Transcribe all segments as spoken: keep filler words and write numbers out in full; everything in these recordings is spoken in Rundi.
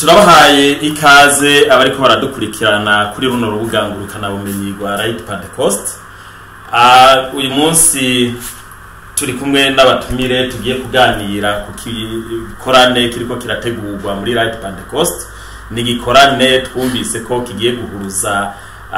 turabahaye ikaze abariko baradukurikirana kuri runo rubuga ngurukana bumenyi rwa Right Pentecost. Uh, uyu munsi turi kumwe n'abatumire tugiye kuganira ku gikorane kiriko kirategurwa muri Right Pentecost. Ni gikorane twumvise ko kigiye guhuruza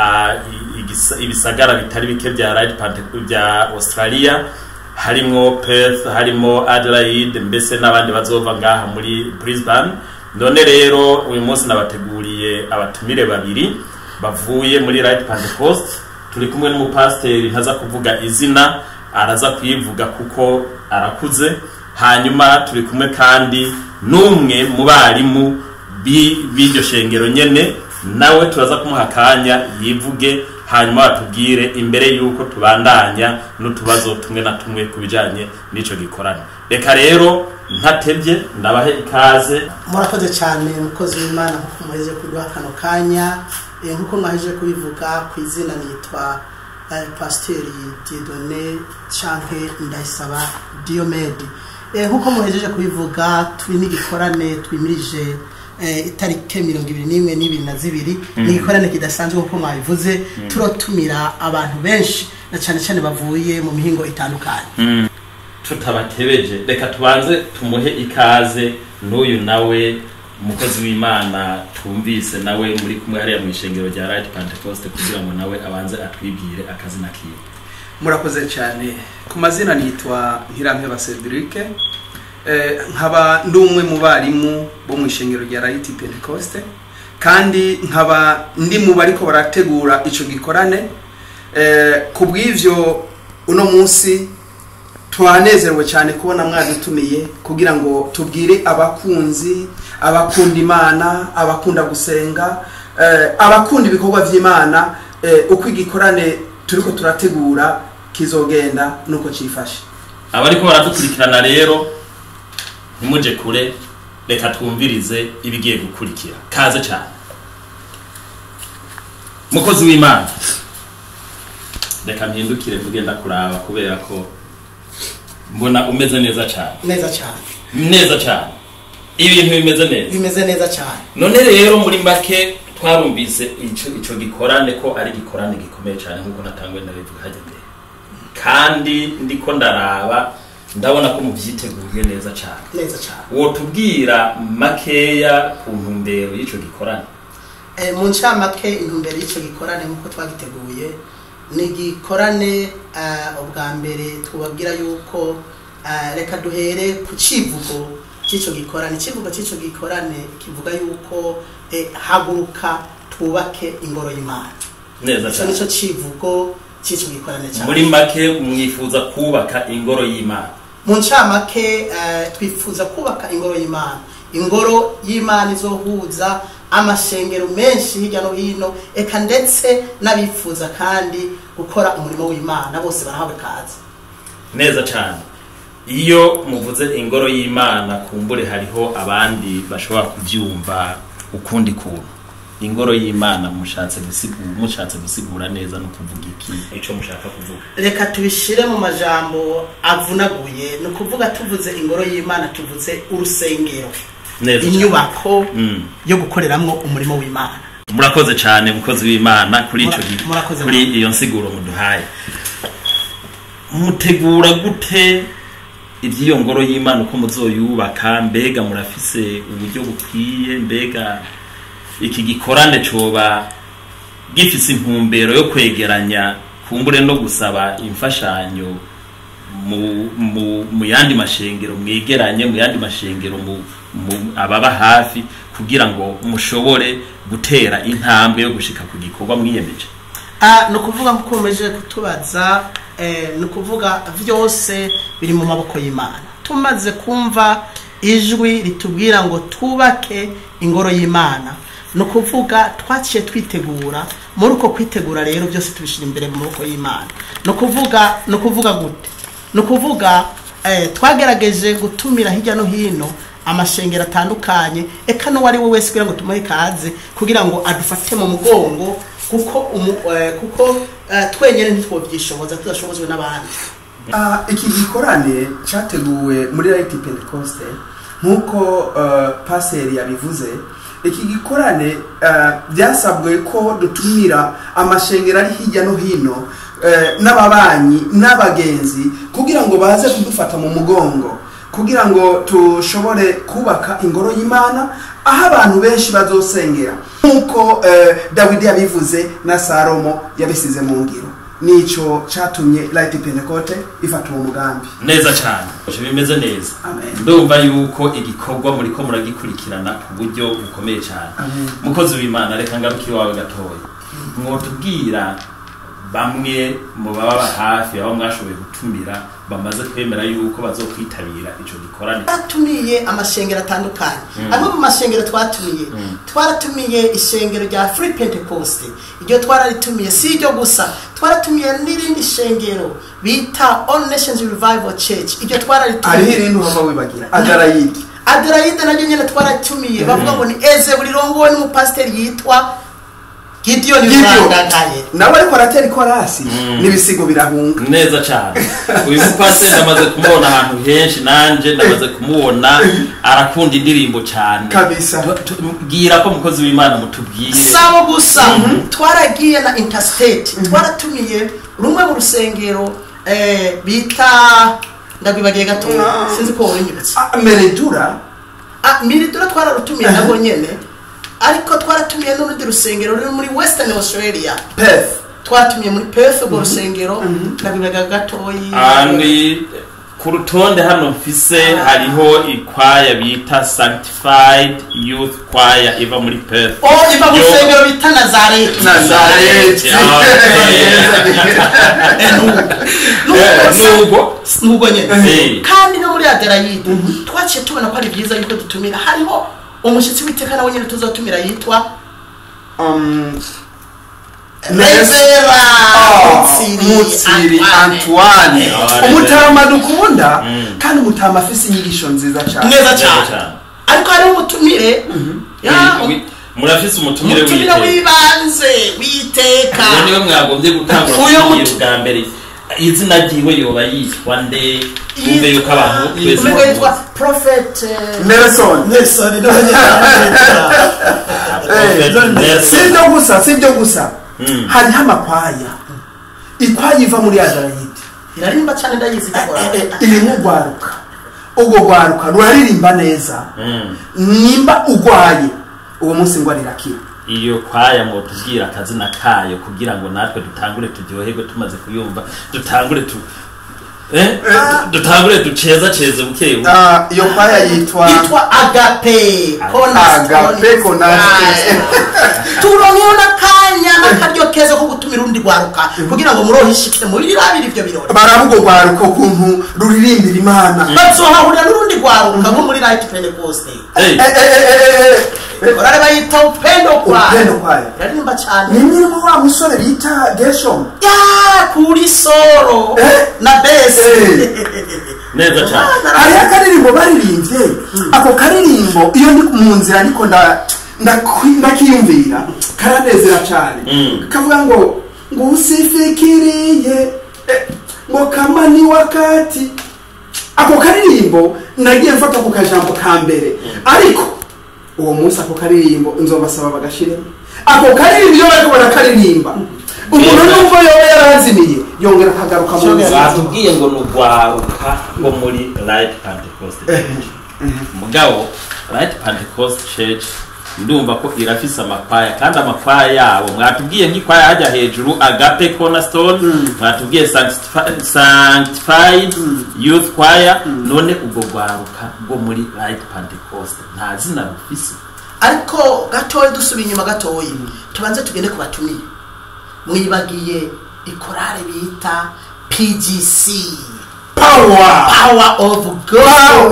uh, ibisagara bitari bike bya Right Pentecost bya Australia, harimo Perth, harimo Adelaide, mbese n'abandi bazova ngaha muri Brisbane. None rero uyu munsi nabateguriye abatumire babiri bavuye muri Right Pentecost. Turi kumwe n'umupasiteri ntaza kuvuga izina, araza kuyivuga kuko arakuze. Hanyuma turi kumwe kandi n'umwe mu barimu b'iryo shengero nyene, nawe turaza kumuha kanya yivuge hanyuma batubwire imbere yuko tubandanya n'utubazo tumwe na tumwe kubijanye n'ico gikorana. Reka rero ntatebye ndabahe ikaze. Murakoze cyane mukozi w'Imana nkuko muheje kuduha kano kanya, nkuko mwaheje kubivuga ku izina nitwa eh, Pasiteri Dieudonné Canke Ndayisaba Diomede. Eh, nkuko muhejeje kubivuga turi n'igikorane twimirije eh, itariki mirongo ibiri n'imwe n'ibiri na zibiri. Mm. N'igikorane kidasanzwe nkuko mwabivuze. Mm. Turotumira abantu benshi na cyane cyane bavuye mu mihingo itandukanye. Mm. Tutabatebeje reka tubanze tumuhe ikaze n'uyu nawe umukozi w'Imana twumvise nawe muri kumwe hariya mu ishengero rya Right Pentecost, kugira ngo nawe abanze atwibwire akazina kiwe. Murakoze cyane. Ku mazina nitwa Ntirampeba Cedric, eh nkaba ndumwe mu barimu bo mu ishengero rya Right Pentecost, kandi nkaba ndi mu bariko barategura ico gikorane. Eh kubw'ivyo uno munsi twanezerewe cyane kubona mwadutumiye kugira ngo tubwire abakunzi, abakunda Imana, abakunda gusenga, eh, abakunda ibikorwa by'Imana, eh, uko igikorane turiko turategura kizogenda nuko cifashe. Abariko baradukurikirana rero ntimuje kure, reka twumvirize ibigiye gukurikira. Kaze cyane mukozi w'Imana. Reka mpindukire tugenda kuraba kubera ko mbona umeze neza cyane. Neza cyane. Neza cyane. Ibintu bimeze neza. Bimeze neza cyane. None rero muri make twarumvise ico ico gikorane ko ari gikorane gikomeye cyane nkuko natangwe ndabivuga haje mbere. Kandi ndiko ndaraba ndabona ko muvyiteguye neza cyane. Neza cyane. Wo tubwira makeya ku ntumbero y'ico gikorane. Eh mu ncamake intumbero y'ico gikorane nkuko twagiteguye ni gikorane uh, ubwa mbere twababwira yuko uh, reka duhere ku civugo c'ico gikorane. Civugo c'ico gikorane kivuga yuko eh, haguruka twubake ingoro y'Imana. Neza cyane. Nico civugo c'ico gikorane cyane. Muri make mwifuza kubaka ingoro y'Imana. Mu ncamake uh, twifuza kubaka ingoro y'Imana. Ingoro y'Imana izohuza amashengero menshi hirya no hino, eka ndetse nabifuza kandi gukora umurimo w'Imana bose barahawe kaze. Neza cyane. Iyo muvuze ingoro y'Imana kumbure hariho abandi bashobora kuvyumva ukundi kuntu. Ingoro y'Imana mushatse gusigura mushatse gusigura neza no kuvuga iki ico mushaka kuvuga. Reka tubishire mu majambo avunaguye, no kuvuga tuvuze ingoro y'Imana tuvuze urusengero. Neza. Inyubako mm. yo gukoreramwo umurimo w'Imana. Murakoze cyane mukozi w'Imana kuri ico kuri iyo nsiguro muduhaye. Mutegura gute ivyo ngoro y'Imana uko muzoyubaka? Mbega murafise uburyo bukwiye? Mbega iki gikorane coba gifise intumbero yo kwegeranya kumbure no gusaba imfashanyo mu mu, mu yandi mashengero mwegeranye mu yandi mashengero mu ababa hafi kugira ngo mushobore gutera intambwe yo gushika ku gikorwa mwiyemeje? Ah no kuvuga ko umeje kutubaza, eh no kuvuga vyose biri mu maboko y'Imana. Tumaze kumva ijwi ritubwira ngo tubake ingoro y'Imana, no kuvuga twaciye twitegura. Muri uko kwitegura rero byose tubishira imbere mu maboko y'Imana. No kuvuga no kuvuga gute? No kuvuga eh twagerageje gutumira hirya no hino amashengero atandukanye, eka no wari we wese kugira ngo tumuhe kaze kugira ngo adufate mu mugongo, kuko umu, uh, kuko uh, twenyere ntitwovyishoboza, tudashobozwe n'abandi. Ah iki gikorane cyateguwe muri Right Pentecost nk'uko uh, paseri yabivuze iki gikorane byasabwe uh, ko dutumira amashengero ari hirya no hino uh, n'ababanyi n'abagenzi kugira ngo baze kudufata mu mugongo kugira ngo tushobore kubaka ingoro y'Imana aho abantu benshi bazosengera nk'uko uh, Dawidi yabivuze na Salomo yabisize mu ngiro nico catumye Light Pentecote ifata uwo mugambi neza cyane bimeze neza ndumva yuko igikorwa muri ko muragikurikirana ku buryo bukomeye cyane mukozi w'Imana reka ngaruki wawe gatoya mwotubwira bamwe mu baba hafi aho mwashoboye gutumira bamaze kwemera yuko bazokwitabira ico gikorane twatumiye amashengero atandukanye amwe mu mashengero twatumiye twaratumiye ishengero rya Free Pentecost iryo twararitumiye si iryo gusa twaratumiye n'irindi shengero bita All Nations Revival Church iryo twararitumiye ari irindi hava wibagira Adelaide Adelaide naryo nyene twaratumiye bavuga ngo ni eze buri rongo n'umupasiteri yitwa Gideon Yurangagaye nawe ariko aratera ikorasi n'ibisigo birahunga neza cyane uyu mupasiteri amaze kumubona ahantu henshi nanje ndamaze kumubona arakunda indirimbo cyane kabisa gira ko mukozi w'Imana mutubwire sabo gusa twaragiye na interstate twaratumiye rumwe mu rusengero eh bita ndabibagiye gato sinzi ko wonyibutse Meridura ah Meridura twararutumiye nabo nyene ariko twaratumiye n'urundi rusengero ruri muri Western Australia Perth twatumiye muri Perth ubwo rusengero ndabibaga gatoyi ani ku rutonde hano mfise hariho ikwaya bita Sanctified Youth Choir iva muri Perth oh iva mu rusengero bita Nazareth Nazareth nugo nugo nyene kandi no muri Adelaide twaciye tubona ko ari byiza yuko dutumira hariho umushitsi witeka nawe nyene tuzotumira yitwa um Nezera Mutsiri Antoine umutama dukunda kandi umutama afise inyigisho nziza cyane neza cyane ariko ari umutumire ya murafise umutumire wibanze witeka niwe mwagombye gutanga uyu bwa mbere izina ryiwe yoba yitwa nde umbe yuko abantu twese yitwa Prophet Nelson Nelson sibyo gusa sibyo gusa hari amakwaya ikwaya iva muri Adelaide irarimba cyane ndayizi gukora irimo gwaruka ubwo gwaruka ruririmba neza nimba ugwaye uwo munsi ngo arirakira iyo kwaya ngo tubwira akazina kayo kugira ngo natwe dutangure turyoherwe tumaze kuyumva dutangure tu eh dutangure duceza ceze buke ah iyo kwaya yitwa yitwa Agape Agape Cornerstone turoniona kanya nakaryo keza ko gutumira undi gwaruka kugira ngo murohishikire mu birabiri ivyo birori baravuga gwaruka kuntu ruririmbira Imana bazohahurira n'urundi gwaruka nko muri Light Pentecost eh eh orare bayita upendo kwa upendo kwayo yarimba cyane ni nyirimo wa musore bita Gershom ya kuri solo na base neza cyane ari akaririmbo baririmbye ako karirimbo iyo ndi mu nzira niko nda ndakiyumvira karanezera cyane kavuga ngo ngo usifikiriye ngo kama ni wakati ako karirimbo nagiye mfata ku kajambo ka mbere ariko uwo munsi ako karirimbo nzobasaba bagashiremo ako karirimbo iyo bariko barakaririmba umuntu numva yoba yarazimiye yongera akagaruka mu nzira batubwiye ngo nugwaruka ngo muri Light Pentecost mugabo Light Pentecost Church ndumva ko irafise amakwaya kandi amakwaya yabo mwatubwiye nk'ikwaya hajya hejuru Agape Cornerstone mwatubwiye Sanctified Youth Choir none ubwo gwaruka bwo muri Light Pentecost nta zina rufise ariko gatoyi dusubiye inyuma gatoyi tubanze tugende kubatumira mwibagiye ikorale bita P G C power power of God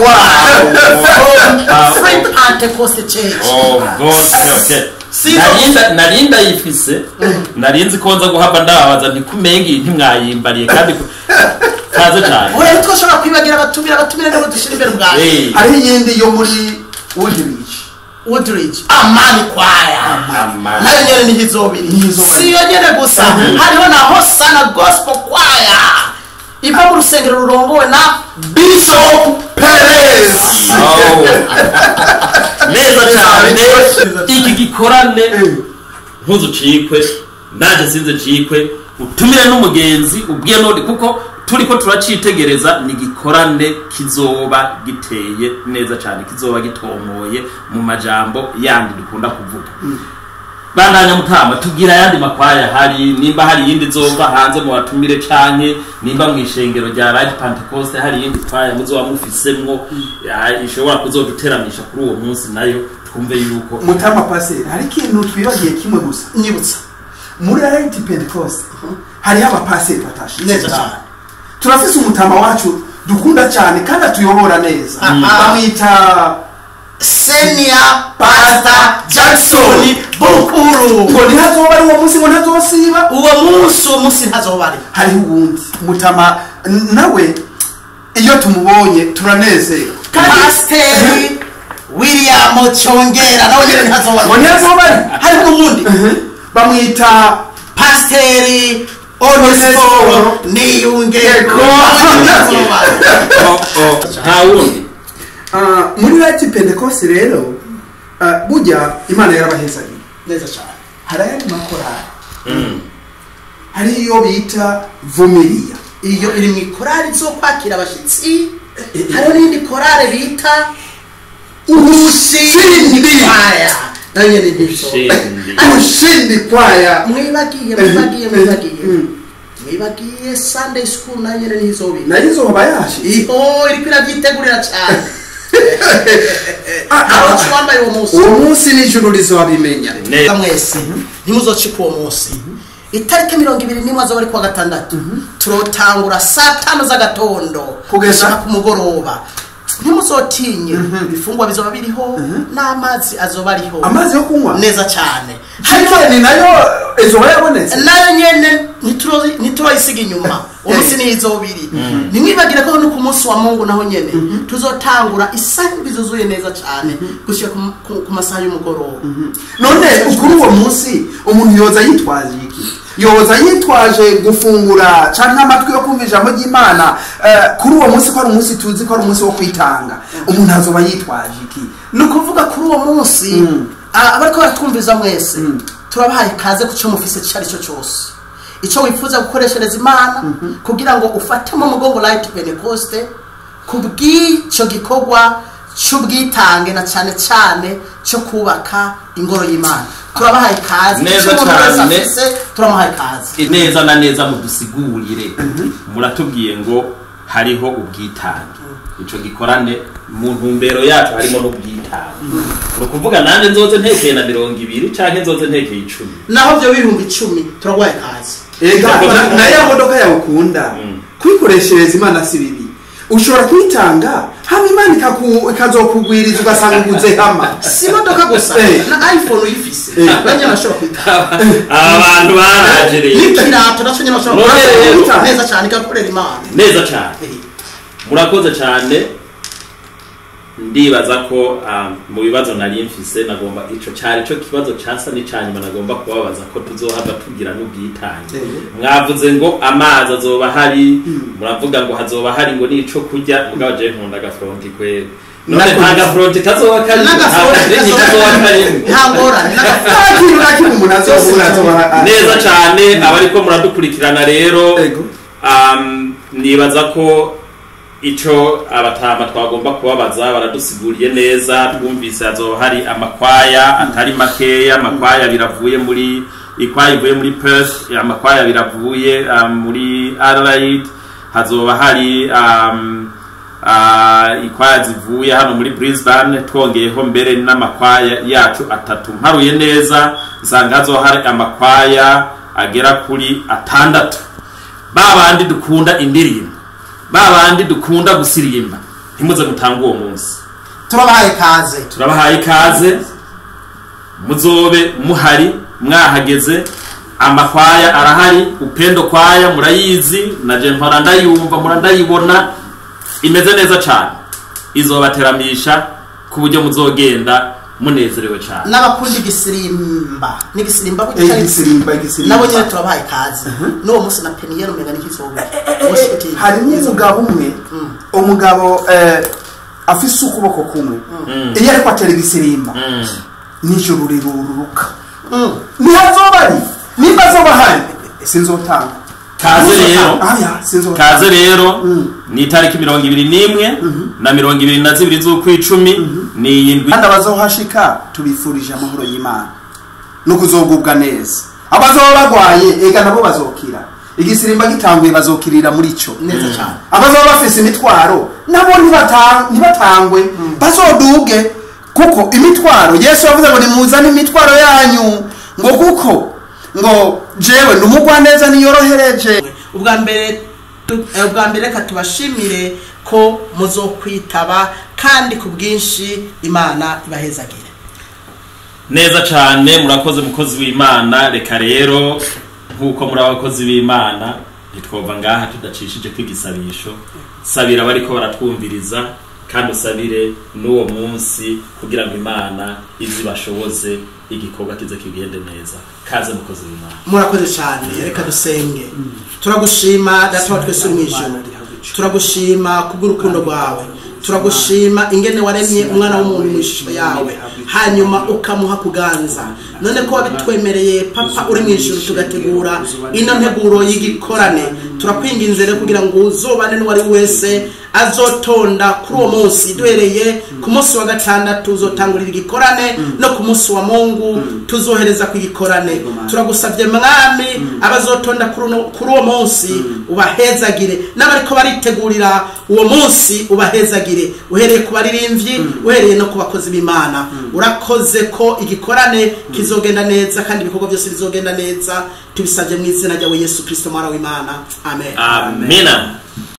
power Free Pentecost Church oh God okay narinda narinda yifise narinzi konza guhaba ndabaza ntikumengi ntimwayimbariye kandi kaze cyane oya twoshobora kwibagira abatumira abatumira ngo dushire imbere bwawe ari yindi yo muri Woodridge Woodridge amani kwaya amani nayo nyene ni hizobiri si yo nyene gusa hariho na Hosanna Gospel Choir iva mu rusengero rurongowe na Bishop Perez neza cyane iki gikorane ntuzucikwe ndaje sinze cikwe utumire n'umugenzi ubwiye none kuko turiko turacitegereza ni gikorane kizoba giteye neza cyane kizoba gitomoye mu majambo yandi dukunda kuvuga bandanya mutama tugira yandi makwaya hari nimba hari yindi zova hanze mu batumire canke nimba mwishengero rya Right Pentecost hari yindi kwaya muzoba mufisemwo ishobora kuzoduteramisha kuri uwo munsi nayo twumve yuko mutama pase hari kintu twibagiye kimwe gusa nyibutsa muri Right Pentecost hari aba pase batashi neza cyane turafise umutama wacu dukunda cyane kandi atuyobora neza bamwita Senior Pastor Jackson Bukuru ngo ntazoba ari uwo munsi ngo ntazosiba uwo munsi uwo munsi ntazoba ari hari ubundi mutama nawe iyo tumubonye turanezerwa Pastor William Chongera nawe nyine ntazoba ngo ntazoba ari hari n'ubundi bamwita Pastor Onesforo Niyungeko ntazoba nta wundi muri Right Pentecost rero burya Imana yarabahezanye neza cyane hari ayandi makorari hari iyo bita Vumilia iyo iri mu korari zo kwakira abashitsi hari n'indi korari bita Urushindi kwaya nayo ni ndizo Urushindi kwaya mwibagiye mwibagiye mwibagiye mwibagiye Sunday school nayo ni hizo bi nayo zo bayashi iho iri kwira byitegurira cyane aho twambaye uwo munsi uwo munsi ni ijuru rizobimenya neza mwese ntimuzocika uwo munsi itariki mirongo ibiri n'imwe zo bari kwa gatandatu turotangura saa tanu z'agatondo kugeza ku mugoroba ntimuzotinye ibifungwa bizoba biriho n'amazi azoba ariho amazi yo kunywa neza cyane hanyuma ni nayo ezoba yabonetse nayo nyene nituroyisiga inyuma umunsi ni izobiri nimwibagire ko no ku munsi wa Mungu naho nyene tuzotangura isaha bizuzuye neza cyane gushika ku masaha y'umugoroba none ukuri uwo munsi umuntu yoza yitwaje iki yoza yitwaje gufungura canke amatwi yo kumva ijambo ry'Imana kuri uwo munsi ko ari umunsi tuzi ko ari umunsi wo kwitanga umuntu azoba yitwaje iki no kuvuga kuri uwo munsi abariko baratwumviza mwese turabahaye kaze ku cyo mufise cyari cyo cyose icyo wifuza gukoreshereza Imana kugira ngo ufate mu mugongo Right Pentecost kubw'icyo gikorwa cy'ubwitange na cyane cyane cyo kubaka ingoro y'Imana turabahaye kaze neza cyane turabahaye kaze neza na neza mudusigurire muratubwiye ngo hariho ubwitange ico gikorane mu ntumbero yacu harimo n'ubwitange no kuvuga nande nzoze ntekeye na mirongo ibiri canke nzoze ntekeye icumi naho byo bihumbi icumi turagwaye kaze ega na ya modoka yawe ukunda kwikoreshereza Imana si bibi ushobora kwitanga hama Imana ikazokugwiriza ugasanga uguze hama si modoka gusa na iPhone uyifise banye bashobora kwitanga abantu barajereye n'ikirato naco nyine bashobora neza cyane igakorera Imana neza cyane murakoze cyane ndibaza ko mu bibazo nari mfise nagomba ico cyari cyo kibazo cyasa n'icanyuma nagomba kubabaza ko tuzohava tugira n'ubwitange mwavuze ngo amazi azoba hari muravuga ngo hazoba hari ngo nico kurya mugabo je nkunda gafronti kwe none nta gafronti kazoba kari ntangora neza cyane abariko muradukurikirana rero nibaza ko ico abatama twagomba kubabaza baradusiguriye neza twumvise azo hari amakwaya atari makeya amakwaya biravuye muri ikwaya ivuye muri Perth amakwaya biravuye um, muri Adelaide hazoba hari um, uh, ikwaya zivuye hano muri Brisbane twongeyeho mbere n'amakwaya yacu atatu mparuye neza usanga hazo hari amakwaya agera kuri atandatu babandi dukunda indirimbo babandi dukunda gusirimba ntimuze gutanga uwo munsi turabahaye kaze turabahaye kaze muzobe muhari mwahageze amakwaya arahari upendo kwaya murayizi naje mpora ndayumva murandayibona imeze neza cyane izobateramisha ku buryo muzogenda munezerewe cyane n'abakundi gisirimba ni gisirimba gutya gisirimba gisirimba nabo nyine turabahaye kaze no munsi na peniyero mega nikizoba hari umugabo umwe umugabo afise ukuboko kumwe iyo ariko atera igisirimba nijoro rirururuka ntihazoba ari nimba azoba hari sinzotanga kaze rero kaze rero ni itariki mirongo ibiri n'imwe na mirongo ibiri na zibiri z'ukwicumi ni yindwi kandi abazohashika tubifurije amahoro y'Imana no kuzogubwa neza abazoba bagwaye ega nabo bazokira igisirimba gitanguye bazokirira muri cyo neza cyane abazoba bafise imitwaro nabo ntibatangwe bazoduge kuko imitwaro Yesu yavuze ngo nimuzane imitwaro yanyu ngo kuko ngo jewe numugwa neza niyorohereje ubwa mbere ubwa mbere reka tubashimire ko muzokwitaba kandi ku bwinshi Imana ibahezagire neza cyane murakoze mukozi w'Imana reka rero nkuko muri abakozi b'Imana nitwova ngaha tudacishije kwigisabisho sabira bariko baratwumviriza kandi usabire n'uwo munsi kugira ngo Imana izibashoboze igikorwa kize kigende neza kaze mukozi w'Imana murakoze cyane reka dusenge turagushima data wa twese uri mwijuru turagushima kubw'urukundo rwawe turagushima ingene waremye umwana w'umuntu mwishusho yawe hanyuma ukamuha kuganza none ko wabitwemereye papa uri mwijuru tugategura ino nteguro y'igikorane turakwinginze rero kugira ngo uzobane n'uwari wese azotonda kuri uwo munsi duhereye ku munsi wa gatandatu uzotangurira igikorane no ku munsi wa Mungu tuzohereza ku igikorane turagusabye mwami abazotonda kuri uwo munsi ubahezagire n'abariko baritegurira uwo munsi ubahezagire uhereye ku baririmbyi uhereye no ku bakozi b'Imana urakoze ko igikorane kizogenda neza kandi ibikorwa byose bizogenda neza tubisabye mu izina rya Yesu Kristo mwana w'Imana amen amina